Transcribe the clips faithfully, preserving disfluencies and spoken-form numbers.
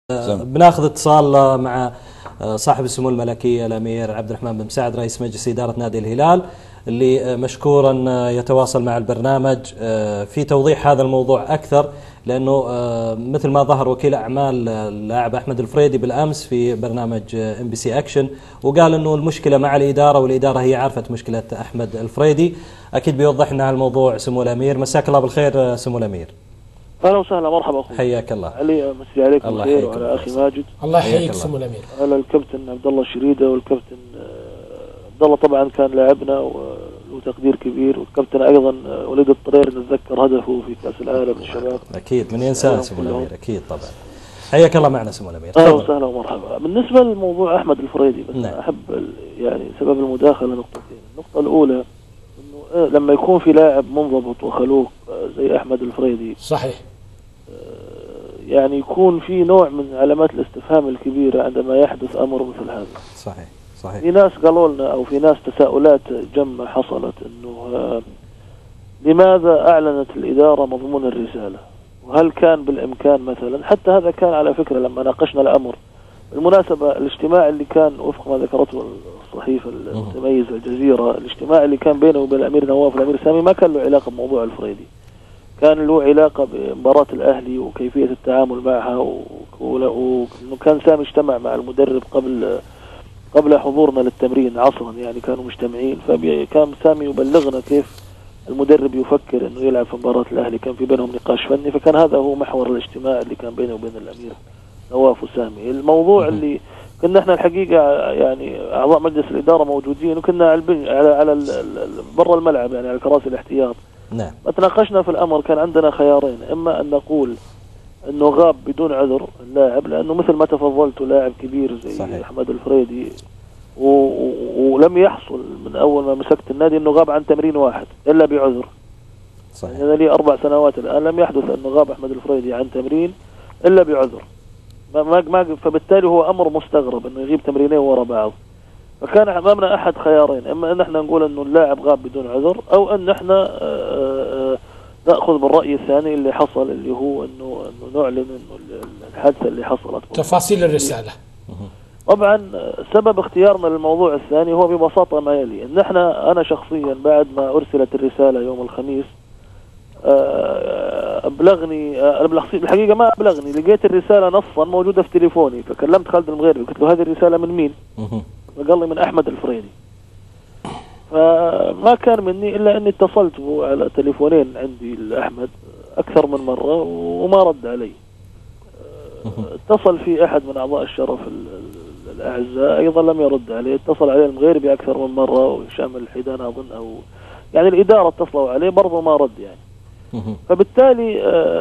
بناخذ اتصال مع صاحب السمو الملكي الامير عبد الرحمن بن مساعد رئيس مجلس اداره نادي الهلال، اللي مشكورا يتواصل مع البرنامج في توضيح هذا الموضوع اكثر، لانه مثل ما ظهر وكيل اعمال اللاعب احمد الفريدي بالامس في برنامج ام بي سي اكشن، وقال انه المشكله مع الاداره والاداره هي عرفت مشكله احمد الفريدي. اكيد بيوضح لنا هالموضوع سمو الامير. مساك الله بالخير سمو الامير. اهلا وسهلا، مرحبا اخوي. حياك الله. علي مسي عليكم بالخير وعلى اخي ماجد. الله يحييك سمو الامير. على الكابتن عبد الله الشريده، والكابتن عبد الله طبعا كان لاعبنا وله تقدير كبير، والكابتن ايضا وليد الطرير نتذكر هدفه في كاس العالم للشباب. اكيد من ينساه سمو الامير، اكيد طبعا. حياك الله معنا سمو الامير. اهلا وسهلا ومرحبا. بالنسبه لموضوع احمد الفريدي بس نعم. احب يعني سبب المداخله نقطتين. النقطه الاولى انه لما يكون في لاعب منضبط وخلوق زي احمد الفريدي صحيح، يعني يكون في نوع من علامات الاستفهام الكبيرة عندما يحدث أمر مثل هذا. صحيح صحيح. في ناس قالوا لنا أو في ناس تساؤلات جمة حصلت إنه آه لماذا أعلنت الإدارة مضمون الرسالة؟ وهل كان بالإمكان مثلا، حتى هذا كان على فكرة لما ناقشنا الأمر بالمناسبة، الاجتماع اللي كان وفق ما ذكرته الصحيفة المتميزة الجزيرة، الاجتماع اللي كان بينه وبين الأمير نواف والأمير سامي ما كان له علاقة بموضوع الفريدي، كان له علاقة بمباراة الأهلي وكيفية التعامل معها، وأنه كان سامي اجتمع مع المدرب قبل قبل حضورنا للتمرين عصرا، يعني كانوا مجتمعين، فكان سامي يبلغنا كيف المدرب يفكر أنه يلعب في مباراة الأهلي، كان في بينهم نقاش فني، فكان هذا هو محور الاجتماع اللي كان بينه وبين الأمير نواف وسامي. الموضوع اللي كنا احنا الحقيقة يعني أعضاء مجلس الإدارة موجودين، وكنا على على, على برا الملعب يعني على كراسي الاحتياط. نعم. تناقشنا في الأمر، كان عندنا خيارين، إما أن نقول أنه غاب بدون عذر اللاعب، لأنه مثل ما تفضلت لاعب كبير زي صحيح. أحمد الفريدي و... و... ولم يحصل من أول ما مسكت النادي أنه غاب عن تمرين واحد إلا بعذر. صحيح. يعني لي أربع سنوات الآن لم يحدث أنه غاب أحمد الفريدي عن تمرين إلا بعذر، ما ما فبالتالي هو أمر مستغرب أنه يغيب تمرينين ورا بعض. فكان أمامنا أحد خيارين، إما أن احنا نقول أنه اللاعب غاب بدون عذر، أو أن احنا نأخذ بالرأي الثاني اللي حصل، اللي هو أنه أنه نعلن أنه الحادثة اللي حصلت. تفاصيل الرسالة. طبعا سبب اختيارنا للموضوع الثاني هو ببساطة ما يلي، أن احنا أنا شخصيا بعد ما أرسلت الرسالة يوم الخميس أبلغني الحقيقة ما أبلغني، لقيت الرسالة نصا موجودة في تليفوني، فكلمت خالد المغيربي قلت له هذه الرسالة من مين؟ فقال لي من أحمد الفريدي. فما كان مني إلا أني اتصلت على تليفونين عندي لأحمد أكثر من مرة وما رد علي. اتصل في أحد من أعضاء الشرف الأعزاء أيضا لم يرد عليه، اتصل عليه المغيربي أكثر من مرة، وهشام الحيدان أظن، أو يعني الإدارة اتصلوا عليه برضه ما رد يعني. فبالتالي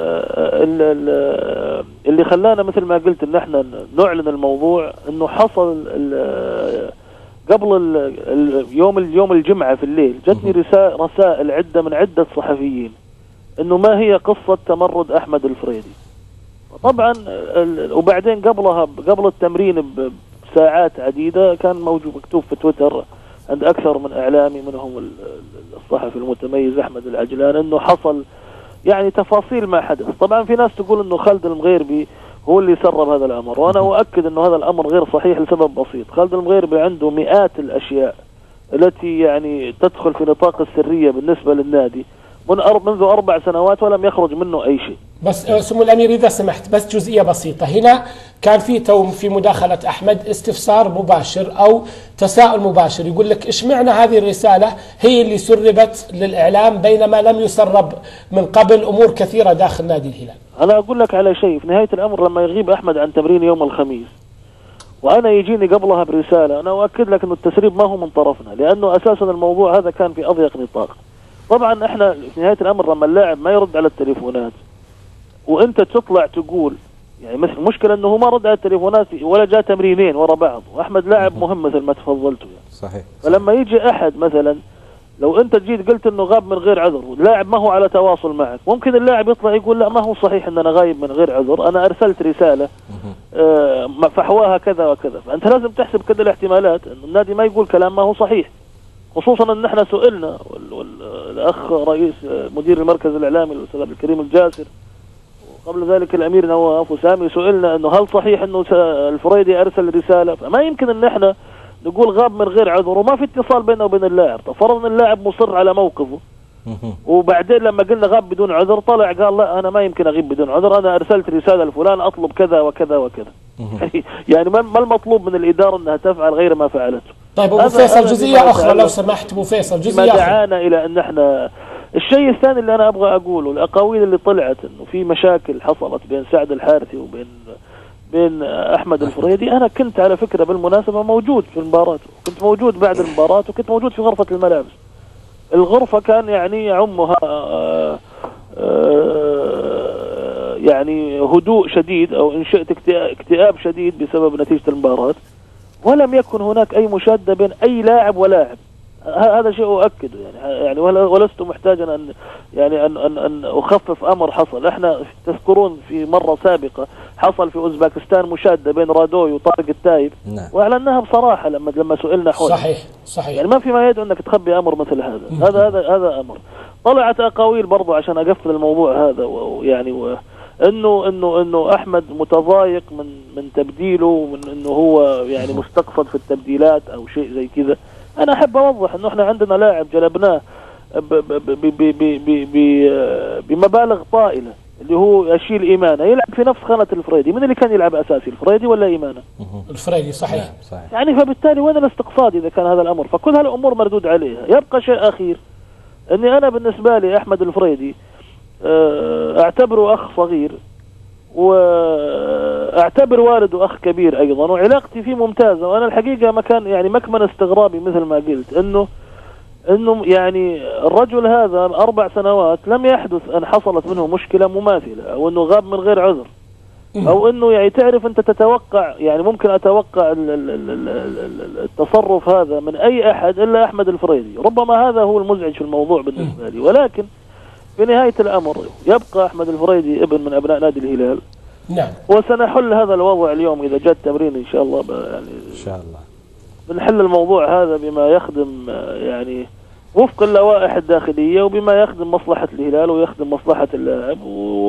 اللي خلانا مثل ما قلت ان احنا نعلن الموضوع انه حصل قبل اليوم اليوم الجمعة في الليل جتني رسائل عدة من عدة صحفيين انه ما هي قصة تمرد احمد الفريدي. طبعا وبعدين قبلها قبل التمرين بساعات عديدة كان موجود مكتوب في تويتر عند أكثر من إعلامي منهم الصحفي المتميز أحمد العجلان أنه حصل يعني تفاصيل ما حدث. طبعا في ناس تقول أنه خالد المغيربي هو اللي سرب هذا الأمر، وأنا أؤكد أنه هذا الأمر غير صحيح لسبب بسيط. خالد المغيربي عنده مئات الأشياء التي يعني تدخل في نطاق السرية بالنسبة للنادي من منذ أربع سنوات ولم يخرج منه أي شيء. بس سمو الأمير إذا سمحت، بس جزئية بسيطة هنا، كان في توم في مداخلة أحمد استفسار مباشر أو تساؤل مباشر، يقول لك إيش معنى هذه الرسالة هي اللي سربت للإعلام بينما لم يسرب من قبل أمور كثيرة داخل نادي الهلال؟ أنا أقول لك على شيء، في نهاية الأمر لما يغيب أحمد عن تمرين يوم الخميس وأنا يجيني قبلها برسالة، أنا أؤكد لك أنه التسريب ما هو من طرفنا، لأنه أساسا الموضوع هذا كان في أضيق نطاق. طبعا احنا في نهاية الأمر لما اللاعب ما يرد على التليفونات وانت تطلع تقول يعني مثل مشكلة انه هو ما رد على التليفونات ولا جاء تمرينين ورا بعض، واحمد لاعب مهم مثل ما تفضلتوا يعني. صحيح. فلما يجي احد مثلا لو انت جيت قلت انه غاب من غير عذر واللاعب ما هو على تواصل معك، ممكن اللاعب يطلع يقول لا ما هو صحيح ان انا غايب من غير عذر، انا ارسلت رسالة آه فحواها كذا وكذا. فانت لازم تحسب كذا الاحتمالات انه النادي ما يقول كلام ما هو صحيح، خصوصا ان احنا سئلنا والاخ رئيس مدير المركز الاعلامي الاستاذ عبد الكريم الجاسر قبل ذلك الامير نواف وسامي سئلنا انه هل صحيح انه الفريدي ارسل رساله؟ فما يمكن ان احنا نقول غاب من غير عذر وما في اتصال بينه وبين اللاعب. فرضنا اللاعب مصر على موقفه وبعدين لما قلنا غاب بدون عذر طلع قال لا انا ما يمكن اغيب بدون عذر، انا ارسلت رساله لفلان اطلب كذا وكذا وكذا. يعني ما المطلوب من الاداره انها تفعل غير ما فعلته. طيب ابو فيصل جزئيه اخرى لو سمحت. ابو فيصل جزئيه اخرى. ما دعانا الى ان احنا الشيء الثاني اللي انا ابغى اقوله، الاقاويل اللي طلعت انه في مشاكل حصلت بين سعد الحارثي وبين بين احمد الفريدي. انا كنت على فكره بالمناسبه موجود في المباراه، كنت موجود بعد المباراه وكنت موجود في غرفه الملابس. الغرفه كان يعني يعمها يعني هدوء شديد او ان شئت اكتئاب شديد بسبب نتيجه المباراه، ولم يكن هناك اي مشاده بين اي لاعب ولاعب. هذا شيء أؤكده يعني يعني ولست محتاجا أن يعني أن أن أن أخفف أمر حصل. احنا تذكرون في مرة سابقة حصل في أوزباكستان مشادة بين رادوي وطارق التايب، نعم. وأعلناها بصراحة لما لما سئلنا حول. صحيح صحيح. يعني ما في ما يدعو أنك تخبي أمر مثل هذا. هذا هذا هذا أمر. طلعت أقاويل برضو عشان أقفل الموضوع هذا ويعني و انه انه انه احمد متضايق من من تبديله ومن انه هو يعني مستقصد في التبديلات او شيء زي كذا. انا احب اوضح انه احنا عندنا لاعب جلبناه بمبالغ طائله اللي هو يشيل ايمانه يلعب في نفس خانه الفريدي. من اللي كان يلعب اساسي الفريدي ولا ايمانه؟ الفريدي. صحيح صحيح. يعني فبالتالي وين الاستقصاد اذا كان هذا الامر؟ فكل هالامور مردود عليها. يبقى شيء اخير اني انا بالنسبه لي احمد الفريدي اعتبره اخ صغير واعتبر والده اخ كبير ايضا، وعلاقتي فيه ممتازه. وانا الحقيقه ما كان يعني مكمن استغرابي مثل ما قلت انه انه يعني الرجل هذا اربع سنوات لم يحدث ان حصلت منه مشكله مماثله او انه غاب من غير عذر او انه يعني تعرف انت تتوقع يعني ممكن اتوقع التصرف هذا من اي احد الا احمد الفريدي. ربما هذا هو المزعج في الموضوع بالنسبه لي، ولكن في نهاية الأمر يبقى أحمد الفريدي ابن من أبناء نادي الهلال. نعم. وسنحل هذا الوضع اليوم إذا جاء التمرين إن شاء الله يعني إن شاء الله بنحل الموضوع هذا بما يخدم يعني وفق اللوائح الداخلية وبما يخدم مصلحة الهلال ويخدم مصلحة اللاعب. و...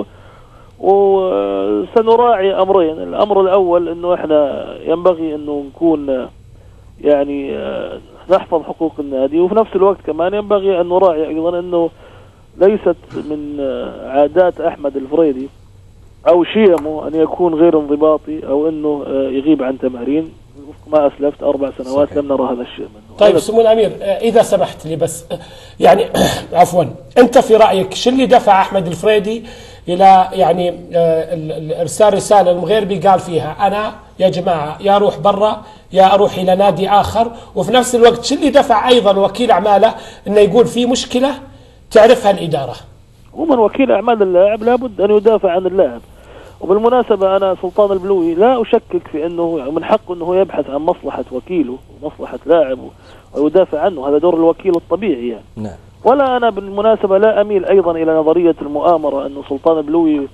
وسنراعي أمرين. الأمر الأول إنه إحنا ينبغي إنه نكون يعني نحفظ حقوق النادي، وفي نفس الوقت كمان ينبغي أن نراعي أيضا إنه ليست من عادات أحمد الفريدي أو شيمه أن يكون غير انضباطي أو أنه يغيب عن تمارين. ما أسلفت أربع سنوات صحيح. لم نرى هذا الشيء منه. طيب سمو الأمير إذا سمحت لي بس يعني عفوا، أنت في رأيك شو اللي دفع أحمد الفريدي إلى يعني إرسال رسالة المغيربي قال فيها أنا يا جماعة يا أروح برا يا أروح إلى نادي آخر، وفي نفس الوقت شو اللي دفع أيضا وكيل أعماله أنه يقول في مشكلة تعرفها الإدارة؟ ومن وكيل أعمال اللاعب لابد أن يدافع عن اللاعب. وبالمناسبة أنا سلطان البلوي لا أشكك في أنه من حقه أنه يبحث عن مصلحة وكيله ومصلحة لاعب ويدافع عنه. هذا دور الوكيل الطبيعي يعني. نعم. ولا أنا بالمناسبة لا أميل أيضا إلى نظرية المؤامرة أنه سلطان البلوي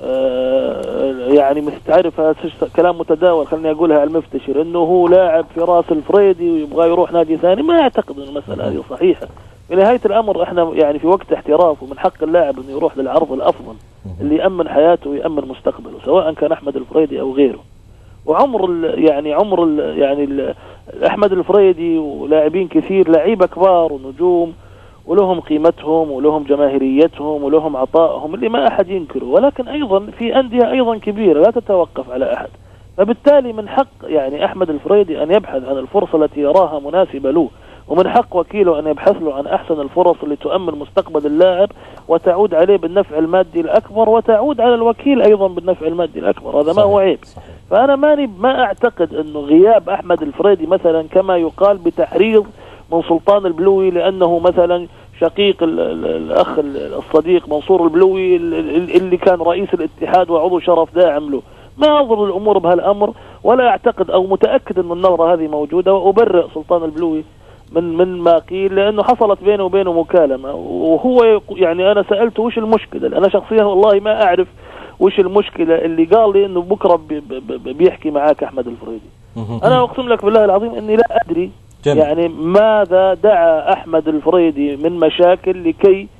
آه يعني مستعرف هذا كلام متداول خليني أقولها على المفتشر أنه هو لاعب في راس الفريدي ويبغى يروح نادي ثاني. ما أعتقد أن المسألة هذه صحيحة. في نهاية الأمر احنا يعني في وقت احتراف ومن حق اللاعب انه يروح للعرض الافضل اللي يأمن حياته ويأمن مستقبله سواء كان احمد الفريدي او غيره. وعمر ال يعني عمر ال يعني ال احمد الفريدي ولاعبين كثير لعيبه كبار ونجوم ولهم قيمتهم ولهم جماهيريتهم ولهم عطائهم اللي ما احد ينكره، ولكن ايضا في انديه ايضا كبيره لا تتوقف على احد. فبالتالي من حق يعني احمد الفريدي ان يبحث عن الفرصه التي يراها مناسبه له، ومن حق وكيله أن يبحث له عن أحسن الفرص اللي تؤمن مستقبل اللاعب وتعود عليه بالنفع المادي الأكبر وتعود على الوكيل أيضا بالنفع المادي الأكبر. هذا ما هو عيب. فأنا ماني ما أعتقد أنه غياب أحمد الفريدي مثلا كما يقال بتحريض من سلطان البلوي لأنه مثلا شقيق الأخ الصديق منصور البلوي اللي كان رئيس الاتحاد وعضو شرف داعم له. ما أنظر الأمور بهالأمر ولا أعتقد أو متأكد أن النظرة هذه موجودة، وأبرئ سلطان البلوي من من ما قيل لأنه حصلت بينه وبينه مكالمة. وهو يعني أنا سألته وش المشكلة. أنا شخصيا والله ما أعرف وش المشكلة اللي قال لي إنه بكرة بيحكي معاك أحمد الفريدي. أنا أقسم لك بالله العظيم إني لا أدري جميل. يعني ماذا دعا أحمد الفريدي من مشاكل لكي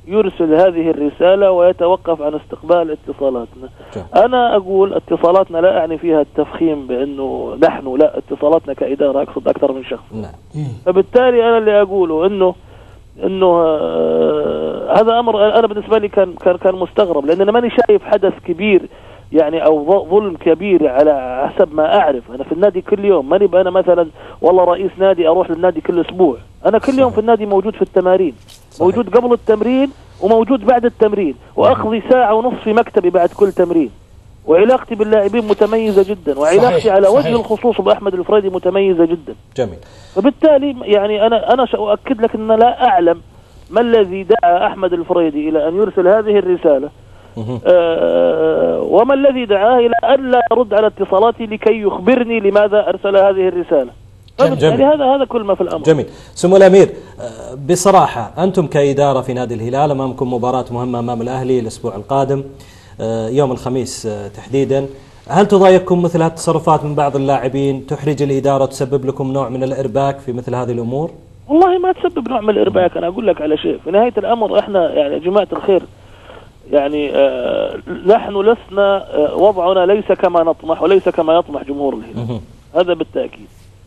يرسل هذه الرسالة ويتوقف عن استقبال اتصالاتنا. أنا أقول اتصالاتنا لا أعني فيها التفخيم بأنه نحن، لا، اتصالاتنا كإدارة أقصد أكثر من شخص. فبالتالي أنا اللي أقوله إنه إنه آه هذا أمر أنا بالنسبة لي كان كان كان مستغرب، لأن أنا ماني شايف حدث كبير يعني أو ظلم كبير على حسب ما أعرف. أنا في النادي كل يوم، ماني بأنا مثلا والله رئيس نادي أروح للنادي كل أسبوع. أنا كل صحيح. يوم في النادي موجود في التمارين، صحيح. موجود قبل التمرين وموجود بعد التمرين، وأخذي ساعة ونصف في مكتبي بعد كل تمرين، وعلاقتي باللاعبين متميزة جدا، وعلاقتي صحيح. على وجه صحيح. الخصوص بأحمد الفريدي متميزة جدا. جميل. فبالتالي يعني أنا أنا سأؤكد لك أن لا أعلم ما الذي دعا أحمد الفريدي إلى أن يرسل هذه الرسالة، آه وما الذي دعاه إلى أن لا يرد على اتصالاتي لكي يخبرني لماذا أرسل هذه الرسالة. يعني هذا هذا كل ما في الأمر. جميل. سمو الأمير، بصراحة أنتم كإدارة في نادي الهلال أمامكم مباراة مهمة أمام الأهلي الأسبوع القادم يوم الخميس تحديدا، هل تضايقكم مثل هذه التصرفات من بعض اللاعبين، تحرج الإدارة وتسبب لكم نوع من الإرباك في مثل هذه الأمور؟ والله ما تسبب نوع من الإرباك. أنا أقول لك على شيء، في نهاية الأمر إحنا يعني يا جماعة الخير يعني آه نحن لسنا آه وضعنا ليس كما نطمح وليس كما يطمح جمهور الهلال، هذا بالتأكيد.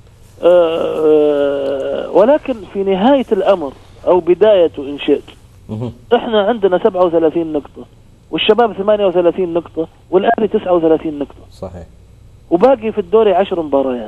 آه ولكن في نهاية الأمر أو بدايته إن شئت، إحنا عندنا سبعة وثلاثين نقطة والشباب ثمانية وثلاثين نقطة والأهلي تسعة وثلاثين نقطة، صحيح. وباقي في الدوري عشر مباريات،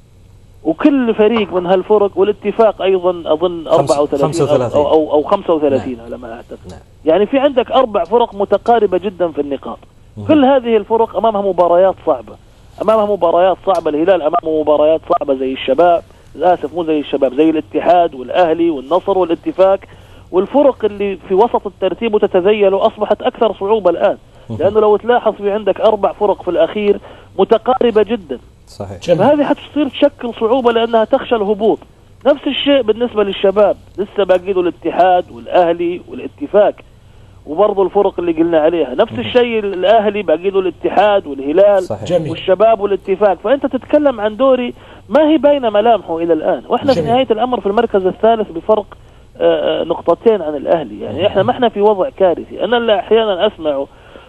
وكل فريق من هالفرق والاتفاق أيضا أظن أربعة وثلاثين أو, أو, أو خمسة وثلاثين على ما أعتقد. نعم. يعني في عندك أربع فرق متقاربة جدا في النقاط. مم. كل هذه الفرق أمامها مباريات صعبة، أمامها مباريات صعبة. الهلال أمامه مباريات صعبة زي الشباب، للأسف مو زي الشباب، زي الاتحاد والأهلي والنصر والاتفاق، والفرق اللي في وسط الترتيب وتتذيل أصبحت أكثر صعوبة الآن. مم. لأنه لو تلاحظ في عندك أربع فرق في الأخير متقاربة جدا، صحيح. فهذه حتصير تشكل صعوبة لأنها تخشى الهبوط. نفس الشيء بالنسبة للشباب، لسه باقي له الاتحاد والأهلي والاتفاق وبرضه الفرق اللي قلنا عليها. نفس الشيء الأهلي باقي له الاتحاد والهلال، صحيح. والشباب والاتفاق. فأنت تتكلم عن دوري ما هي باينة ملامحه إلى الآن، وإحنا جميل. في نهاية الأمر في المركز الثالث بفرق آآ نقطتين عن الأهلي. يعني إحنا ما إحنا في وضع كارثي. أنا اللي أحيانا أسمعه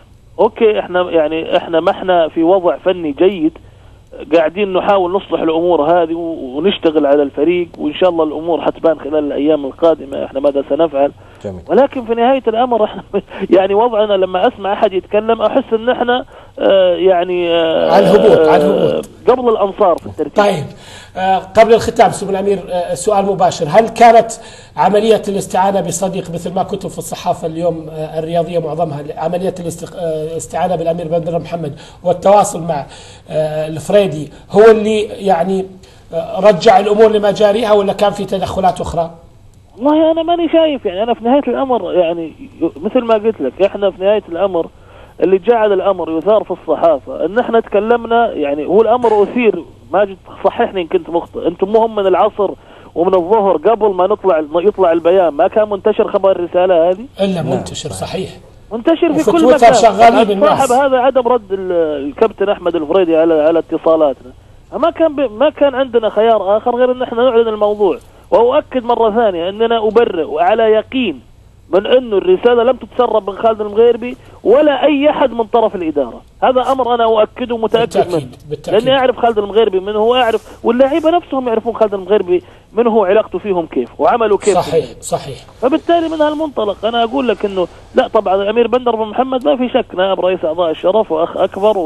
أوكي إحنا يعني إحنا ما إحنا في وضع فني جيد، قاعدين نحاول نصلح الأمور هذه ونشتغل على الفريق، وإن شاء الله الأمور حتبان خلال الأيام القادمة إحنا ماذا سنفعل. جميل. ولكن في نهاية الأمر إحنا يعني وضعنا لما أسمع أحد يتكلم أحس إن إحنا آه يعني آه على الهبوط على الهبوط قبل الأنصار في الترتيب. طيب آه قبل الختام سمو الأمير آه سؤال مباشر، هل كانت عملية الاستعانة بصديق مثل ما كتب في الصحافة اليوم آه الرياضية معظمها عملية الاستعانة بالأمير بندر محمد والتواصل مع آه الفريدي هو اللي يعني آه رجع الأمور لمجاريها، ولا كان في تدخلات أخرى؟ والله أنا ماني شايف. يعني أنا في نهاية الأمر يعني مثل ما قلت لك، إحنا في نهاية الأمر اللي جعل الأمر يثار في الصحافة إن إحنا تكلمنا. يعني هو الأمر أثير، ماجد صححني إن كنت مخطئ، أنتم مهم من العصر ومن الظهر قبل ما نطلع يطلع البيان ما كان منتشر خبر الرسالة هذه؟ إلا منتشر، صحيح، منتشر في كل مكان. صاحب هذا عدم رد الكابتن أحمد الفريدي على على اتصالاتنا. ما كان ما كان عندنا خيار آخر غير إن إحنا نعلن الموضوع. وأؤكد مرة ثانية أننا أبرئ وعلى يقين من أنه الرسالة لم تتسرب من خالد المغيربي ولا أي أحد من طرف الإدارة. هذا أمر أنا أؤكده ومتأكد منه، لأني أعرف خالد المغيربي من هو، أعرف واللاعيبة نفسهم يعرفون خالد المغيربي من هو، علاقته فيهم كيف وعمله كيف. صحيح صحيح. فبالتالي من هالمنطلق أنا أقول لك أنه لا، طبعا الأمير بندر بن محمد ما في شك نائب رئيس أعضاء الشرف وأخ أكبر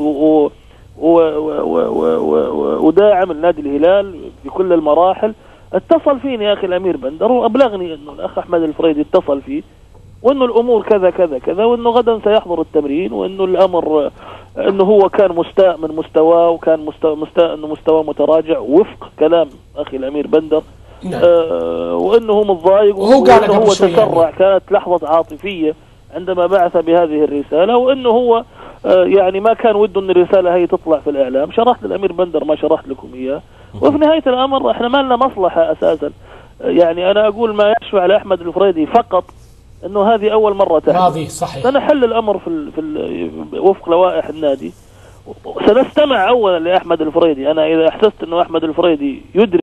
وداعم النادي الهلال في كل المراحل. اتصل فيني يا أخي الأمير بندر وأبلغني أنه الأخ أحمد الفريدي اتصل فيه وأنه الأمور كذا كذا كذا، وأنه غدا سيحضر التمرين، وأنه الأمر أنه هو كان مستاء من مستواه وكان مستاء مستاء أنه مستواه متراجع وفق كلام أخي الأمير بندر. نعم. آه وأنه هو متضايق وهو وأنه هو تسرع يعني. كانت لحظة عاطفية عندما بعث بهذه الرسالة، وأنه هو آه يعني ما كان وده أن الرسالة هي تطلع في الإعلام. شرحت للأمير بندر ما شرحت لكم إياه. وفي نهاية الأمر احنا ما لنا مصلحة أساسا. يعني أنا أقول ما يشفع لأحمد الفريدي فقط أنه هذه أول مرة تحدث. ماضي صحيح. سنحل الأمر في ال في ال وفق لوائح النادي، سنستمع أولا لأحمد الفريدي. أنا إذا أحسست أنه أحمد الفريدي يدري